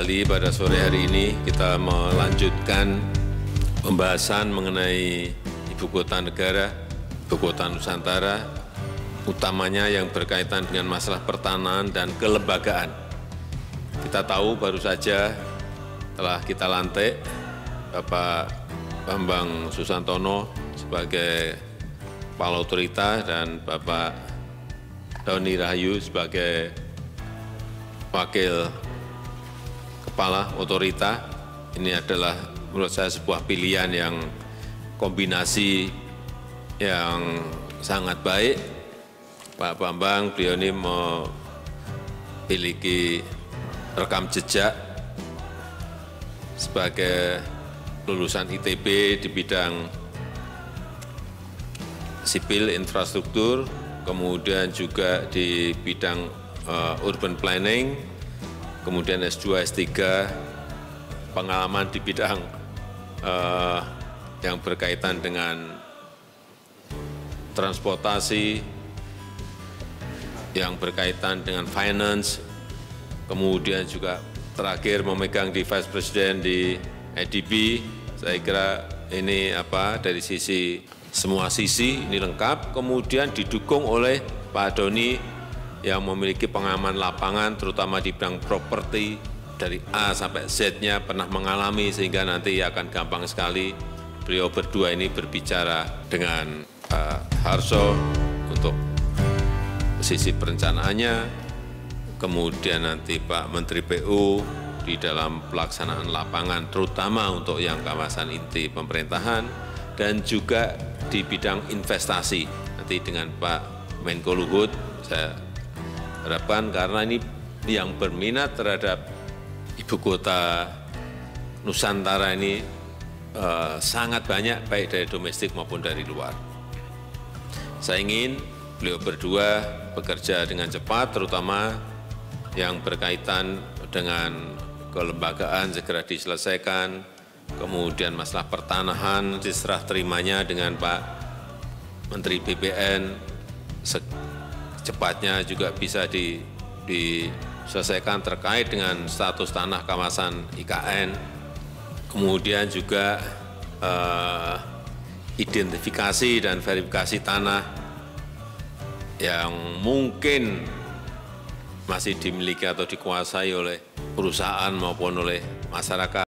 kembali pada sore hari ini kita melanjutkan pembahasan mengenai Ibu Kota Negara, Ibu Kota Nusantara, utamanya yang berkaitan dengan masalah pertanahan dan kelembagaan. Kita tahu baru saja telah kita lantik Bapak Bambang Susantono sebagai Kepala Otorita dan Bapak Doni Rahayu sebagai Wakil Kepala Otorita. Ini adalah menurut saya sebuah pilihan yang kombinasi yang sangat baik. Pak Bambang, beliau ini memiliki rekam jejak sebagai lulusan ITB di bidang sipil infrastruktur, kemudian juga di bidang urban planning, kemudian S2, S3, pengalaman di bidang yang berkaitan dengan transportasi, yang berkaitan dengan finance, kemudian juga terakhir memegang di Vice President di IDB. Saya kira ini dari semua sisi ini lengkap, kemudian didukung oleh Pak Doni yang memiliki pengalaman lapangan terutama di bidang properti dari A sampai Z-nya pernah mengalami, sehingga nanti akan gampang sekali beliau berdua ini berbicara dengan Pak Harso untuk sisi perencanaannya, kemudian nanti Pak Menteri PU di dalam pelaksanaan lapangan terutama untuk yang kawasan inti pemerintahan, dan juga di bidang investasi nanti dengan Pak Menko Luhut. Saya harapkan karena ini yang berminat terhadap Ibu Kota Nusantara ini sangat banyak, baik dari domestik maupun dari luar. Saya ingin beliau berdua bekerja dengan cepat, terutama yang berkaitan dengan kelembagaan segera diselesaikan, kemudian masalah pertanahan diserah terimanya dengan Pak Menteri BPN, secepatnya juga bisa diselesaikan terkait dengan status tanah kawasan IKN, kemudian juga identifikasi dan verifikasi tanah yang mungkin masih dimiliki atau dikuasai oleh perusahaan maupun oleh masyarakat.